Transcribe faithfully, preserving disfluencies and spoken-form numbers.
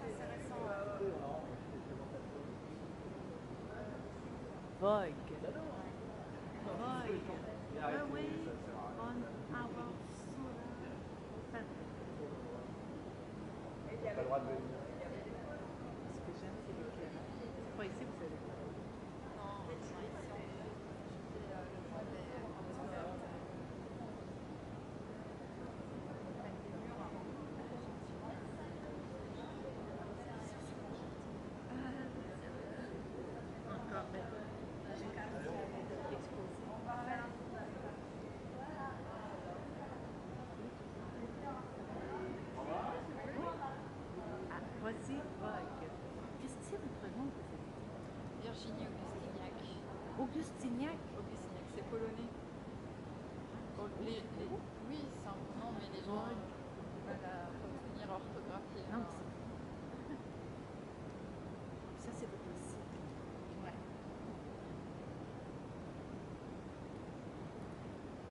c'est récent. Vogue. Ouais. Vogue. Oui, oui. On avoir ça. T'as pas le droit de venir. Ce que j'aime, c'est l'éclairage. C'est pas ici que c'est l'éclairage. Non, non, ici on peut changer euh, le voile des portes ouvertes avec des murs. Encore, mais j'ai quand même dit qu'elle était exposée. Ah, voici Vogue. Qu'est-ce que c'est votre nom que vous avez dit? Virginie Augustiniak. Augustiniak? Augustiniak, c'est polonais. Les, les, oui, c'est un nom, mais les